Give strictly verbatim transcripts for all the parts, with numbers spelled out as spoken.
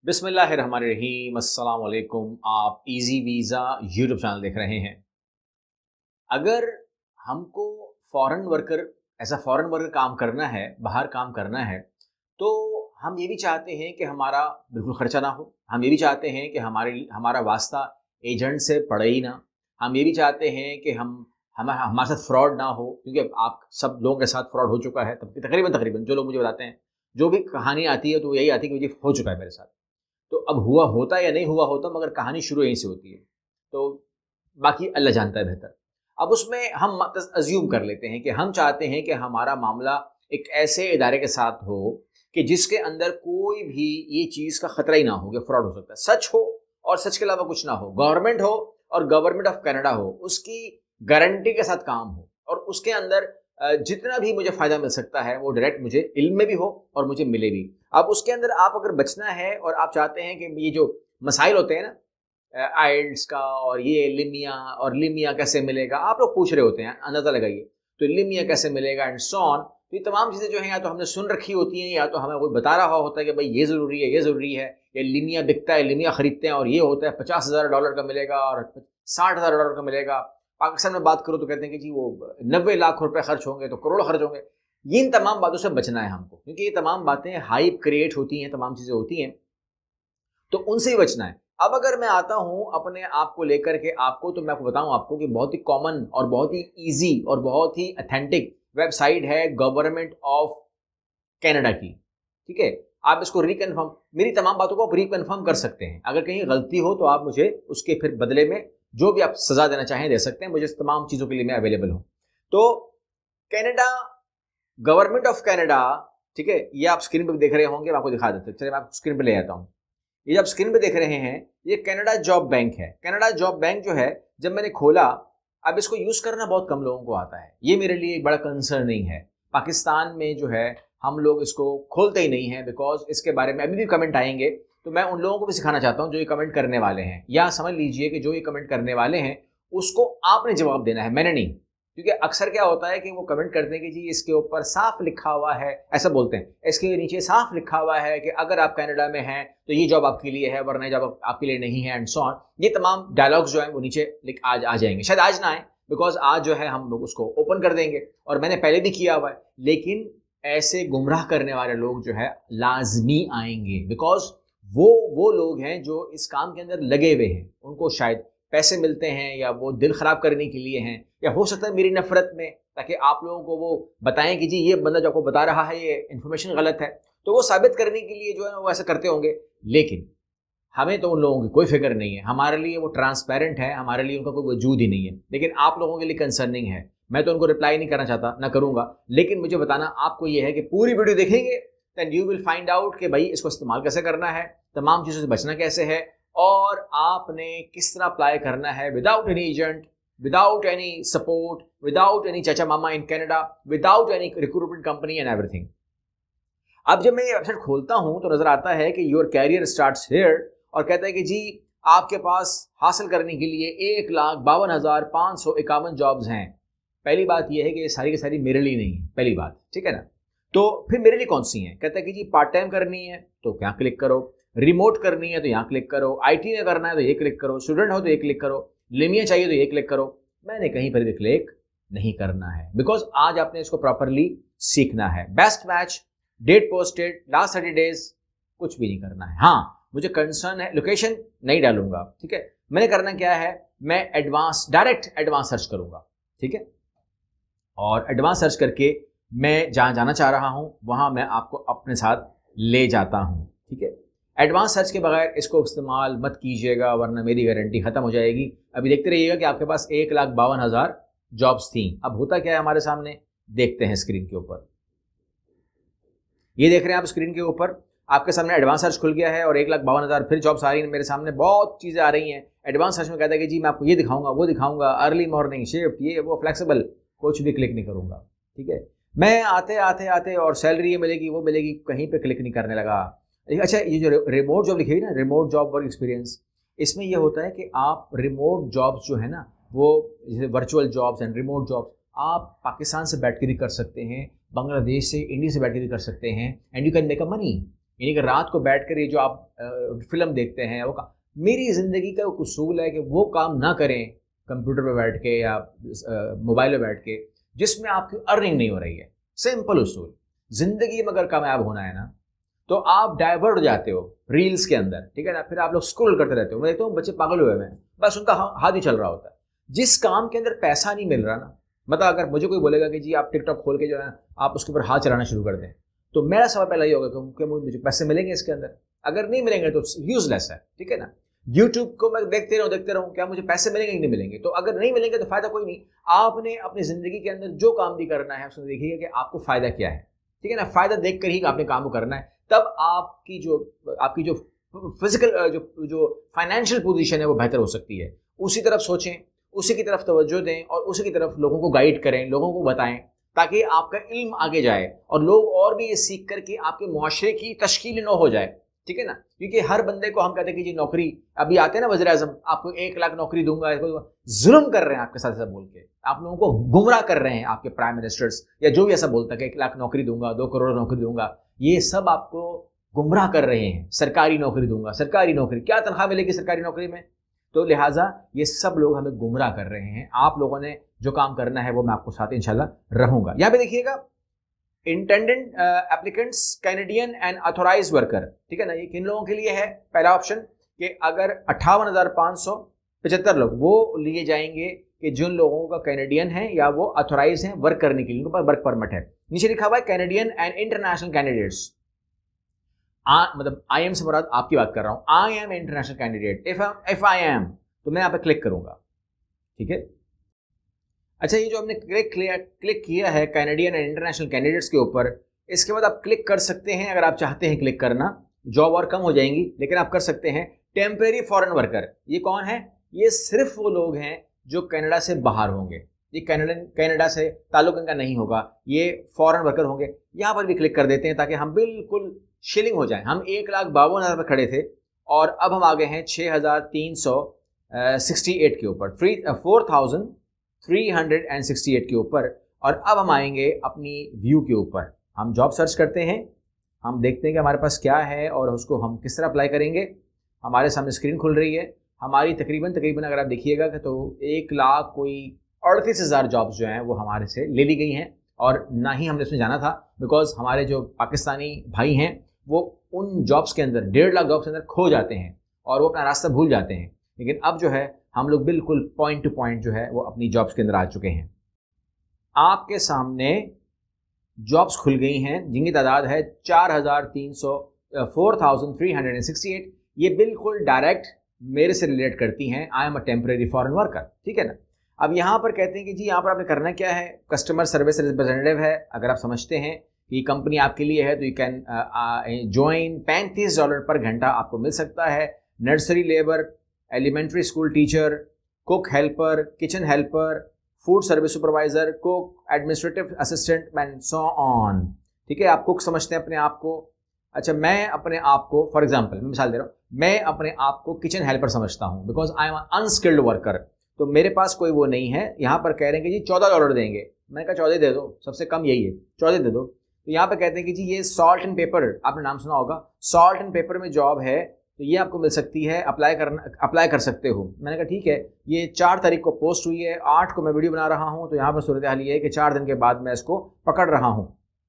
बिस्मिल्लाहिर्रहमानिर्रहीम। अस्सलाम वालेकुम। आप इजी वीज़ा यूट्यूब चैनल देख रहे हैं। अगर हमको फॉरेन वर्कर ऐसा फॉरेन वर्कर काम करना है, बाहर काम करना है, तो हम ये भी चाहते हैं कि हमारा बिल्कुल खर्चा ना हो। हम ये भी चाहते हैं कि हमारे हमारा वास्ता एजेंट से पड़े ही ना। हम ये भी चाहते हैं कि हम हम हमारे साथ फ्रॉड ना हो, क्योंकि आप सब लोगों के साथ फ्रॉड हो चुका है। तब तकरीबन तकरीबन जो लोग मुझे बताते हैं, जो भी कहानी आती है, तो यही आती है कि मुझे हो चुका है मेरे साथ। तो अब हुआ होता या नहीं हुआ होता, मगर कहानी शुरू यहीं से होती है। तो बाकी अल्लाह जानता है बेहतर। अब उसमें हम अज्यूम कर लेते हैं कि हम चाहते हैं कि हमारा मामला एक ऐसे इदारे के साथ हो कि जिसके अंदर कोई भी ये चीज़ का खतरा ही ना हो कि फ्रॉड हो सकता है। सच हो और सच के अलावा कुछ ना हो। गवर्नमेंट हो और गवर्नमेंट ऑफ कनाडा हो, उसकी गारंटी के साथ काम हो, और उसके अंदर जितना भी मुझे फ़ायदा मिल सकता है वो डायरेक्ट मुझे इल्म में भी हो और मुझे मिले भी। अब उसके अंदर आप अगर बचना है और आप चाहते हैं कि ये जो मसाइल होते हैं ना, आइल्स का और ये लिमिया और लिमिया कैसे मिलेगा, आप लोग पूछ रहे होते हैं, अंदाज़ा लगाइए। तो लिमिया कैसे मिलेगा एंड सो ऑन। तो ये तमाम चीज़ें जो हैं या तो हमने सुन रखी होती हैं या तो हमें कोई बता रहा होता है कि भाई ये ज़रूरी है, ये ज़रूरी है, ये लिमिया बिकता है, लिमिया ख़रीदते हैं और ये होता है पचास हज़ार डॉलर का मिलेगा और साठ हज़ार डॉलर का मिलेगा। पाकिस्तान में बात करो तो कहते हैं कि जी वो नब्बे लाख रुपए खर्च होंगे तो करोड़ खर्च होंगे। ये इन तमाम बातों से बचना है हमको, क्योंकि ये तमाम बातें हाइप क्रिएट होती हैं, तमाम चीज़ें होती हैं, तो उनसे ही बचना है। अब अगर मैं आता हूँ अपने आप को लेकर के आपको, तो मैं आपको बताऊँ आपको कि बहुत ही कॉमन और बहुत ही ईजी और बहुत ही अथेंटिक वेबसाइट है गवर्नमेंट ऑफ कनाडा की। ठीक है, आप इसको रिकन्फर्म, मेरी तमाम बातों को आप रिकन्फर्म कर सकते हैं। अगर कहीं गलती हो तो आप मुझे उसके फिर बदले में जो भी आप सजा देना चाहें दे सकते हैं। मुझे इस तमाम चीज़ों के लिए मैं अवेलेबल हूँ। तो कनाडा, गवर्नमेंट ऑफ कनाडा, ठीक है, ये आप स्क्रीन पर देख रहे होंगे, मैं आपको दिखा देता हूँ। चलिए मैं आपको स्क्रीन पर ले आता हूँ। ये आप स्क्रीन पे देख रहे हैं, ये कनाडा जॉब बैंक है। कनाडा जॉब बैंक जो है, जब मैंने खोला, अब इसको यूज़ करना बहुत कम लोगों को आता है। ये मेरे लिए एक बड़ा कंसर्न नहीं है। पाकिस्तान में जो है हम लोग इसको खोलते ही नहीं हैं, बिकॉज इसके बारे में अभी भी कमेंट आएंगे, तो मैं उन लोगों को भी सिखाना चाहता हूँ जो ये कमेंट करने वाले हैं। या समझ लीजिए कि जो ये कमेंट करने वाले हैं उसको आपने जवाब देना है, मैंने नहीं। क्योंकि अक्सर क्या होता है कि वो कमेंट करते हैं कि जी इसके ऊपर साफ लिखा हुआ है, ऐसा बोलते हैं, इसके नीचे साफ लिखा हुआ है कि अगर आप कनाडा में हैं तो ये जॉब आपके लिए है, वरना जॉब आपके लिए नहीं है, एंड सो ऑन। ये तमाम डायलॉग्स जो हैं वो नीचे लिख आज आ जाएंगे। शायद आज ना आए, बिकॉज आज जो है हम लोग उसको ओपन कर देंगे, और मैंने पहले भी किया हुआ है। लेकिन ऐसे गुमराह करने वाले लोग जो है लाजमी आएंगे, बिकॉज वो वो लोग हैं जो इस काम के अंदर लगे हुए हैं। उनको शायद पैसे मिलते हैं, या वो दिल ख़राब करने के लिए हैं, या हो सकता है मेरी नफ़रत में, ताकि आप लोगों को वो बताएं कि जी ये बंदा जो आपको बता रहा है ये इन्फॉर्मेशन गलत है, तो वो साबित करने के लिए जो है वो ऐसा करते होंगे। लेकिन हमें तो उन लोगों की कोई फिक्र नहीं है। हमारे लिए वो ट्रांसपेरेंट है, हमारे लिए उनका कोई वजूद ही नहीं है। लेकिन आप लोगों के लिए कंसर्निंग है। मैं तो उनको रिप्लाई नहीं करना चाहता, ना करूँगा, लेकिन मुझे बताना आपको ये है कि पूरी वीडियो देखेंगे then you will find out कि भाई इसको इस्तेमाल कैसे करना है, तमाम चीज़ों से बचना कैसे है, और आपने किस तरह अप्लाई करना है without any agent, without any support, without any चाचा मामा in Canada, without any recruitment company and everything. अब जब मैं ये वेबसाइट खोलता हूं तो नजर आता है कि योर कैरियर स्टार्ट्स हियर, और कहता है कि जी आपके पास हासिल करने के लिए एक लाख बावन हजार पाँच सौ इक्यावन जॉब्स हैं। पहली बात यह है कि ये सारी की सारी मेरे लिए नहीं है, पहली बात, ठीक है ना। तो फिर मेरे लिए कौन सी हैं? कहता है कि जी पार्ट टाइम करनी है तो यहाँ क्लिक करो, रिमोट करनी है तो यहाँ क्लिक करो, आईटी में करना है तो ये क्लिक करो, स्टूडेंट हो तो ये क्लिक करो, लिमिया चाहिए तो ये क्लिक करो। मैंने कहीं पर भी क्लिक नहीं करना है, बिकॉज आज आपने इसको प्रॉपरली सीखना है। Best match, date posted, last thirty days, कुछ भी नहीं करना है। हाँ मुझे कंसर्न है, लोकेशन नहीं डालूंगा, ठीक है। मैंने करना क्या है, मैं एडवांस, डायरेक्ट एडवांस सर्च करूंगा, ठीक है, और एडवांस सर्च करके मैं जहां जाना चाह रहा हूं वहां मैं आपको अपने साथ ले जाता हूं, ठीक है। एडवांस सर्च के बगैर इसको इस्तेमाल मत कीजिएगा, वरना मेरी गारंटी खत्म हो जाएगी। अभी देखते रहिएगा कि आपके पास एक लाख बावन हजार जॉब्स थी। अब होता क्या है हमारे सामने, देखते हैं स्क्रीन के ऊपर। ये देख रहे हैं आप स्क्रीन के ऊपर, आपके सामने एडवांस सर्च खुल गया है और एक लाख बावन हजार फिर जॉब्स आ रही हैं मेरे सामने, बहुत चीज़ें आ रही हैं। एडवांस सर्च में कहता है कि जी मैं आपको ये दिखाऊंगा, वो दिखाऊंगा, अर्ली मॉर्निंग शिफ्ट, ये वो, फ्लेक्सिबल, कुछ भी क्लिक नहीं करूंगा, ठीक है। मैं आते आते आते और सैलरी ये मिलेगी वो मिलेगी, कहीं पे क्लिक नहीं करने लगा। अच्छा, ये जो रिमोट जॉब लिखी हुई ना, रिमोट जॉब वर्क एक्सपीरियंस, इसमें ये होता है कि आप रिमोट जॉब्स जो है ना, वो जैसे virtual jobs and remote jobs, आप पाकिस्तान से बैठ के भी कर सकते हैं, बांग्लादेश से, इंडिया से बैठ के भी कर सकते हैं, and you can make a money. यानी कि रात को बैठ कर ये जो आप फिल्म देखते हैं, वो मेरी ज़िंदगी का एक उसूल है कि वो काम ना करें कंप्यूटर पे बैठ के या मोबाइल पे बैठ के जिसमें आपकी अर्निंग नहीं हो रही है। सिंपल उसूल, ज़िंदगी में अगर कामयाब होना है ना तो आप डाइवर्ट हो जाते हो रील्स के अंदर, ठीक है ना, फिर आप लोग स्क्रॉल करते रहते हो। मैं देखता हूँ बच्चे पागल हुए हैं, बस उनका हाथ ही चल रहा होता है। जिस काम के अंदर पैसा नहीं मिल रहा ना, मतलब अगर मुझे कोई बोलेगा कि जी आप टिकटॉक खोल के जो है आप उसके ऊपर हाथ चलाना शुरू कर दें, तो मेरा सवाल पहला ये होगा कि मुझे पैसे मिलेंगे इसके अंदर? अगर नहीं मिलेंगे तो यूजलेस है, ठीक है ना। यूट्यूब को मैं देखते रहूं देखते रहूं क्या मुझे पैसे मिलेंगे कि नहीं मिलेंगे? तो अगर नहीं मिलेंगे तो फायदा कोई नहीं। आपने अपनी जिंदगी के अंदर जो काम भी करना है उसमें देखिए कि आपको फायदा क्या है, ठीक है ना। फायदा देख कर ही आपने काम को करना है, तब आपकी जो आपकी जो फिजिकल जो जो फाइनेंशियल पोजीशन है वो बेहतर हो सकती है। उसी तरफ सोचें, उसी की तरफ तवज्जो दें और उसी की तरफ लोगों को गाइड करें, लोगों को बताएं, ताकि आपका इल्म आगे जाए और लोग और भी ये सीख करके आपके मुआशरे की तश्कील न हो जाए, ठीक है ना। क्योंकि हर बंदे को हम कहते हैं कि जी नौकरी, अभी आते हैं ना वज़ीर आज़म, आपको एक लाख नौकरी दूंगा, जुल्म कर रहे हैं आपके साथ ऐसा बोल के, आप लोगों को गुमराह कर रहे हैं आपके प्राइम मिनिस्टर्स या जो भी ऐसा बोलता है कि एक लाख नौकरी दूंगा, दो करोड़ नौकरी दूंगा, ये सब आपको गुमराह कर रहे हैं। सरकारी नौकरी दूंगा, सरकारी नौकरी, क्या तनख्वाह मिलेगी सरकारी नौकरी में? तो लिहाजा ये सब लोग हमें गुमराह कर रहे हैं। आप लोगों ने जो काम करना है वो मैं आपको साथ इंशाल्लाह रहूंगा। यहाँ पे देखिएगा, intended applicants Canadian and authorize worker, ठीक है ना। ये किन लोगों के लिए है? पहला ऑप्शन कि अगर अट्ठावन हजार पाँच सौ पचहत्तर लोग वो लिए जाएंगे कि जिन लोगों का कैनेडियन है या वो ऑथोराइज हैं वर्क करने के लिए, उनके पास वर्क परमिट है। नीचे लिखा हुआ है कैनेडियन एंड इंटरनेशनल कैंडिडेट्स। मतलब आई एम से मुराद आपकी बात कर रहा हूं, I am international candidate, if if I am, तो मैं यहाँ पे क्लिक करूंगा, ठीक है। अच्छा, ये जो हमने क्लिक क्लिक किया है कैनेडियन एंड इंटरनेशनल कैंडिडेट्स के ऊपर, इसके बाद आप क्लिक कर सकते हैं अगर आप चाहते हैं क्लिक करना। जॉब और कम हो जाएंगी लेकिन आप कर सकते हैं। टेम्परेरी फॉरेन वर्कर, ये कौन है? ये सिर्फ वो लोग हैं जो कनाडा से बाहर होंगे, ये कनाडा कनाडा से ताल्लुक इनका नहीं होगा, ये फॉरेन वर्कर होंगे। यहाँ पर भी क्लिक कर देते हैं ताकि हम बिल्कुल शिलिंग हो जाए। हम एक लाख बावन हज़ार पर खड़े थे और अब हम आ गए हैं छः हज़ार तीन सौ सिक्सटी एट के ऊपर, three four thousand three hundred and sixty eight के ऊपर। और अब हम आएंगे अपनी व्यू के ऊपर, हम जॉब सर्च करते हैं, हम देखते हैं कि हमारे पास क्या है और उसको हम किस तरह अप्लाई करेंगे। हमारे सामने स्क्रीन खुल रही है हमारी, तकरीबन तकरीबन अगर आप देखिएगा कि तो एक लाख कोई अड़तीस हज़ार जॉब्स जो हैं वो हमारे से ले ली गई हैं। और ना ही हमने इसमें जाना था, बिकॉज हमारे जो पाकिस्तानी भाई हैं वो उन जॉब्स के अंदर, डेढ़ लाख जॉब्स के अंदर खो जाते हैं और वो अपना रास्ता भूल जाते हैं। लेकिन अब जो है हम लोग बिल्कुल पॉइंट टू पॉइंट जो है वो अपनी जॉब्स के अंदर आ चुके हैं। आपके सामने जॉब्स खुल गई हैं जिनकी तादाद है चार हज़ार तीन सौ four thousand three hundred and sixty eight. ये बिल्कुल डायरेक्ट मेरे से रिलेट करती हैं। I am a temporary foreign worker, ठीक है ना। अब यहाँ पर कहते हैं कि जी यहाँ पर आपने करना क्या है, कस्टमर सर्विस रिप्रेजेंटेटिव है। अगर आप समझते हैं कि कंपनी आपके लिए है तो यू कैन ज्वाइन, पैंतीस डॉलर पर घंटा आपको मिल सकता है। Nursery labour, elementary school teacher, cook helper, kitchen helper, food service supervisor, cook, administrative assistant and so on, ठीक है। आप कुक समझते हैं अपने आप को। अच्छा, मैं अपने आप को, फॉर एग्जांपल मैं मिसाल दे रहा हूँ, मैं अपने आप को किचन हेल्पर समझता हूँ because I am unskilled worker. तो मेरे पास कोई वो नहीं है। यहाँ पर कह रहे हैं कि जी चौदह डॉलर देंगे, मैंने कहा चौदह दे दो, सबसे कम यही है, चौदह दे दो। तो यहाँ पे कहते हैं कि जी ये सॉल्ट एंड पेपर, आपने नाम सुना होगा, सॉल्ट एंड पेपर में जॉब है तो ये आपको मिल सकती है, अप्लाई करना अप्लाई कर सकते हो। मैंने कहा ठीक है। ये चार तारीख को पोस्ट हुई है, आठ को मैं वीडियो बना रहा हूँ, तो यहाँ पर सूरत हाल ये है कि चार दिन के बाद मैं इसको पकड़ रहा हूँ।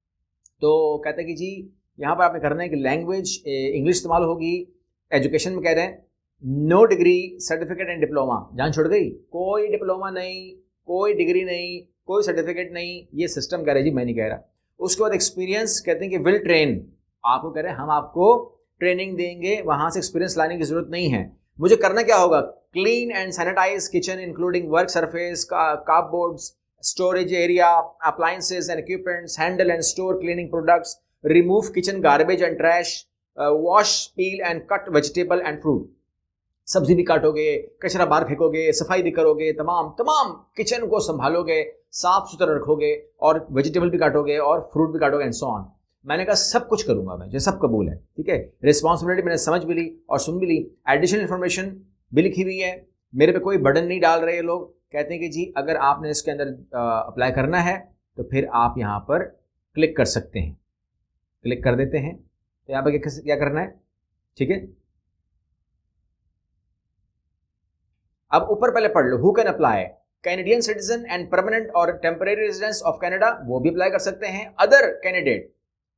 तो कहते हैं कि जी यहाँ पर आपने करना है कि लैंग्वेज इंग्लिश इस्तेमाल होगी। एजुकेशन में कह रहे हैं no degree, certificate and diploma. जान छोड़ गई, कोई डिप्लोमा नहीं, कोई डिग्री नहीं, कोई सर्टिफिकेट नहीं, ये सिस्टम कह रहे जी, मैं नहीं कह रहा। उसके बाद एक्सपीरियंस, कहते हैं कि विल ट्रेन, आपको कह रहे हैं हम आपको ट्रेनिंग देंगे, वहां से एक्सपीरियंस लाने की जरूरत नहीं है। मुझे करना क्या होगा, clean and sanitize kitchen including work surface, cupboards, storage area, appliances and equipments, handle and store cleaning products, remove kitchen garbage and trash, wash, peel and cut vegetable and fruit. सब्जी भी काटोगे, कचरा बाहर फेंकोगे, सफाई भी करोगे, तमाम तमाम किचन को संभालोगे, साफ सुथरा रखोगे और वेजिटेबल भी काटोगे और फ्रूट भी काटोगे एंड सो ऑन। मैंने कहा सब कुछ करूंगा मैं, जो सब कबूल है, ठीक है। रिस्पॉन्सिबिलिटी मैंने समझ भी ली और सुन भी ली, एडिशनल इन्फॉर्मेशन भी लिखी हुई है, मेरे पे कोई बर्डन नहीं डाल रहे लोग। कहते हैं कि जी अगर आपने इसके अंदर अप्लाई करना है तो फिर आप यहाँ पर क्लिक कर सकते हैं। क्लिक कर देते हैं तो यहाँ पर क्या करना है, ठीक है। अब ऊपर पहले पढ़ लो, who can apply, Canadian citizen and permanent और टेम्परेरी रेजिडेंस ऑफ कनाडा, वो भी अप्लाई कर सकते हैं। अदर कैंडिडेट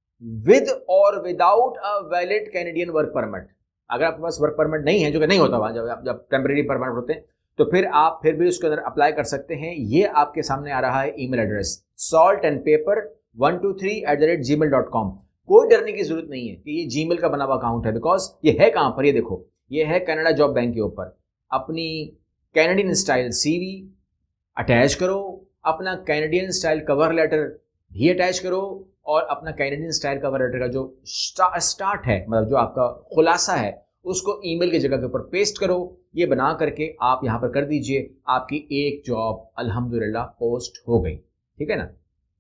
विद और without a valid Canadian work permit, अगर आपके पास वर्क परमिट नहीं है, जो कि नहीं होता वहां जब जब टेम्परेरी परमिट होते हैं, तो फिर आप फिर भी उसके अंदर अप्लाई कर सकते हैं। ये आपके सामने आ रहा है email address salt and pepper one two three at the rate gmail dot com. कोई डरने की जरूरत नहीं है कि ये जीमेल का बना हुआ अकाउंट है, बिकॉज ये है कहां पर, ये देखो, ये है कनाडा जॉब बैंक के ऊपर। अपनी कैनेडियन स्टाइल सीवी अटैच करो, अपना कैनेडियन स्टाइल कवर लेटर भी अटैच करो, और अपना कैनेडियन स्टाइल कवर लेटर का जो स्टा, स्टार्ट है, मतलब जो आपका खुलासा है, उसको ईमेल की जगह के ऊपर पेस्ट करो। ये बना करके आप यहाँ पर कर दीजिए, आपकी एक जॉब अल्हम्दुलिल्लाह पोस्ट हो गई, ठीक है ना।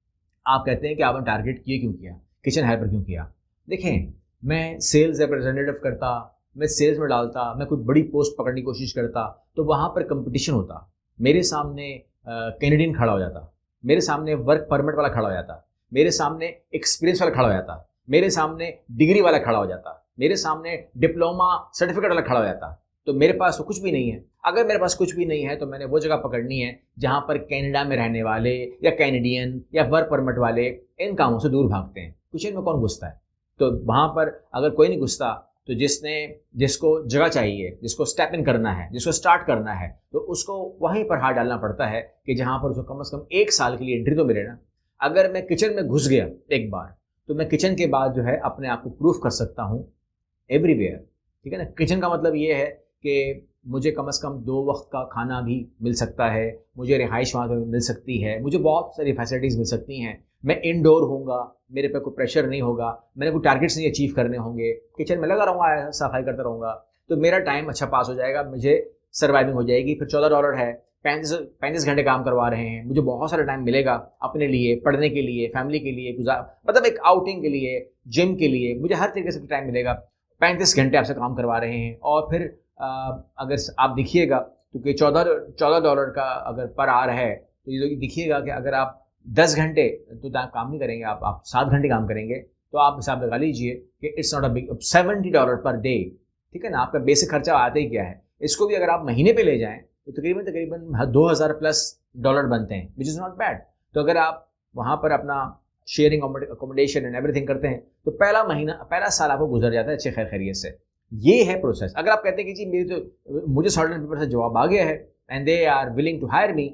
आप कहते हैं कि आपने टारगेट किए क्यों किया, किचन हेल्पर क्यों किया। देखें, मैं सेल्स रिप्रेजेंटेटिव करता, मैं सेल्स में डालता, मैं कोई बड़ी पोस्ट पकड़ने की कोशिश करता, तो वहाँ पर कंपटीशन होता, मेरे सामने कैनेडियन खड़ा हो जाता, मेरे सामने वर्क परमिट वाला खड़ा हो जाता, मेरे सामने एक्सपीरियंस वाला खड़ा हो जाता, मेरे सामने डिग्री वाला खड़ा हो जाता, मेरे सामने डिप्लोमा सर्टिफिकेट वाला खड़ा हो जाता। तो मेरे पास तो कुछ भी नहीं है। अगर मेरे पास कुछ भी नहीं है तो मैंने वो जगह पकड़नी है जहां पर कनाडा में रहने वाले या कैनेडियन या वर्क परमिट वाले इन कामों से दूर भागते हैं। किचन में कौन घुसता है, तो वहां पर अगर कोई नहीं घुसता, तो जिसने जिसको जगह चाहिए, जिसको स्टेप इन करना है, जिसको स्टार्ट करना है, तो उसको वहीं पर हाथ डालना पड़ता है कि जहां पर उसको कम से कम एक साल के लिए एंट्री तो मिले ना। अगर मैं किचन में घुस गया एक बार, तो मैं किचन के बाद जो है अपने आप को प्रूफ कर सकता हूँ एवरीवेयर, ठीक है ना। किचन का मतलब ये है कि मुझे कम से कम दो वक्त का खाना भी मिल सकता है, मुझे रिहाइश वहाँ पर मिल सकती है, मुझे बहुत सारी फैसिलिटीज़ मिल सकती हैं, मैं इंडोर होऊंगा, मेरे पे कोई प्रेशर नहीं होगा, मैंने कोई टारगेट्स नहीं अचीव करने होंगे, किचन में लगा रहूँगा, सफाई करता रहूँगा, तो मेरा टाइम अच्छा पास हो जाएगा, मुझे सर्वाइविंग हो जाएगी। फिर चौदह डॉलर है, पैंतीस पैंतीस घंटे काम करवा रहे हैं, मुझे बहुत सारा टाइम मिलेगा अपने लिए, पढ़ने के लिए, फैमिली के लिए, गुजार मतलब एक आउटिंग के लिए, जिम के लिए, मुझे हर तरीके से टाइम मिलेगा। पैंतीस घंटे आपसे काम करवा रहे हैं, और फिर आ, अगर आप देखिएगा तो कि चौदह चौदह डॉलर का अगर पर आवर है, तो ये देखिएगा कि अगर आप दस घंटे तो काम नहीं करेंगे, आप आप सात घंटे काम करेंगे, तो आप हिसाब लगा लीजिए कि it's not a big, seventy dollar per day, ठीक है ना। आपका बेसिक खर्चा आता ही क्या है, इसको भी अगर आप महीने पे ले जाएं तो तकरीबन तकरीबन दो हज़ार प्लस डॉलर बनते हैं, विच इज़ नॉट बैड। तो अगर आप वहाँ पर अपना शेयरिंग अकोमोडेशन एंड एवरीथिंग करते हैं, तो पहला महीना पहला साल आपको गुजर जाता है अच्छे खैर खैरियत से। ये है प्रोसेस। अगर आप कहते हैं कि जी मेरी तो मुझे सॉल्ट एंड पेपर से जवाब आ गया है and they are willing to hire me,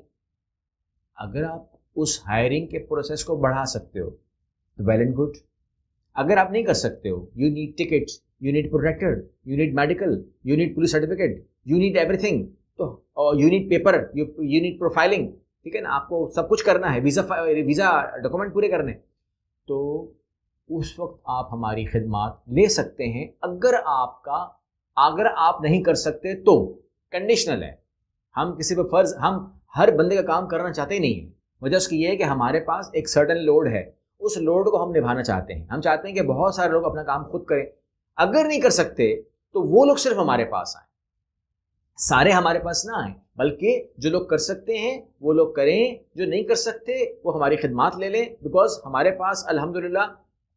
अगर आप उस हायरिंग के प्रोसेस को बढ़ा सकते हो तो वेल एंड गुड। अगर आप नहीं कर सकते हो, you need ticket, you need protector, you need medical, you need police certificate, you need everything, तो you need paper, you you need profiling, ठीक है ना, आपको सब कुछ करना है, वीज़ा वीज़ा डॉक्यूमेंट पूरे करने, तो उस वक्त आप हमारी खिदमात ले सकते हैं। अगर आपका अगर आप नहीं कर सकते तो कंडीशनल है, हम किसी पे फर्ज, हम हर बंदे का काम करना चाहते ही नहीं है। वजह उसकी ये है कि हमारे पास एक सर्टेन लोड है, उस लोड को हम निभाना चाहते हैं। हम चाहते हैं कि बहुत सारे लोग अपना काम खुद करें। अगर नहीं कर सकते तो वो लोग सिर्फ हमारे पास आए, सारे हमारे पास ना आए, बल्कि जो लोग कर सकते हैं वो लोग करें, जो नहीं कर सकते वो हमारी खिदमात ले लें। बिकॉज हमारे पास अल्हम्दुलिल्लाह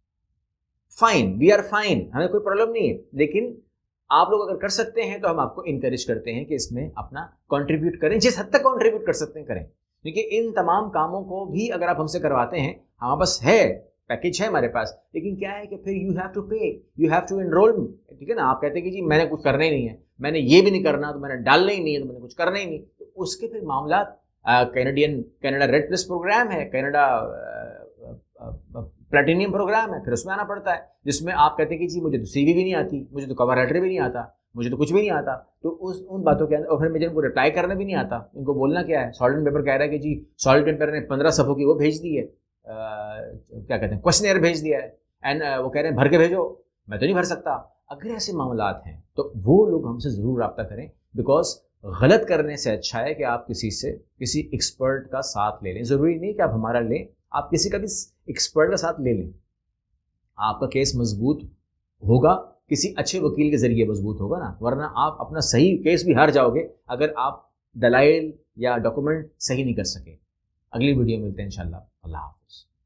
फाइन, वी आर फाइन, हमें कोई प्रॉब्लम नहीं है। लेकिन आप लोग अगर कर सकते हैं तो हम आपको इंकरेज करते हैं कि इसमें अपना कंट्रीब्यूट करें, जिस हद तक कंट्रीब्यूट कर सकते हैं करें। क्योंकि इन तमाम कामों को भी अगर आप हमसे करवाते हैं, हमारे पास है पैकेज है हमारे पास, लेकिन क्या है कि फिर you have to pay, you have to enrol, ठीक है ना। आप कहते हैं कि जी मैंने कुछ करना ही नहीं है, मैंने ये भी नहीं करना, तो मैंने डालना ही नहीं है, तो मैंने कुछ करना ही नहीं, तो उसके फिर मामला Canadian Canada red plus programme है, कनाडा प्लेटिनियम प्रोग्राम है, फिर उसमें आना पड़ता है, जिसमें आप कहते हैं कि जी मुझे तो सीवी भी नहीं आती, मुझे तो कवर लेटर भी नहीं आता, मुझे तो कुछ भी नहीं आता, तो उस उन बातों के अंदर, और फिर मुझे उनको रिप्लाई करना भी नहीं आता। इनको बोलना क्या है, सॉल्ट एंड पेपर कह रहा है कि जी सॉल्ट एंड पेपर ने पंद्रह सफ़ों की वो भेज दी है, आ, क्या कहते हैं क्वेश्चनर भेज दिया है, एंड वो कह रहे हैं भर के भेजो, मैं तो नहीं भर सकता। अगर ऐसे मामलात हैं तो वो लोग हमसे ज़रूर रब्ता करें, बिकॉज गलत करने से अच्छा है कि आप किसी से किसी एक्सपर्ट का साथ ले लें। ज़रूरी नहीं कि आप हमारा लें, आप किसी का भी एक्सपर्ट का साथ ले लें, आपका केस मजबूत होगा, किसी अच्छे वकील के जरिए मजबूत होगा ना, वरना आप अपना सही केस भी हार जाओगे अगर आप दलाइल या डॉक्यूमेंट सही नहीं कर सके। अगली वीडियो मिलते हैं इंशाल्लाह। अल्लाह हाफ़िज़।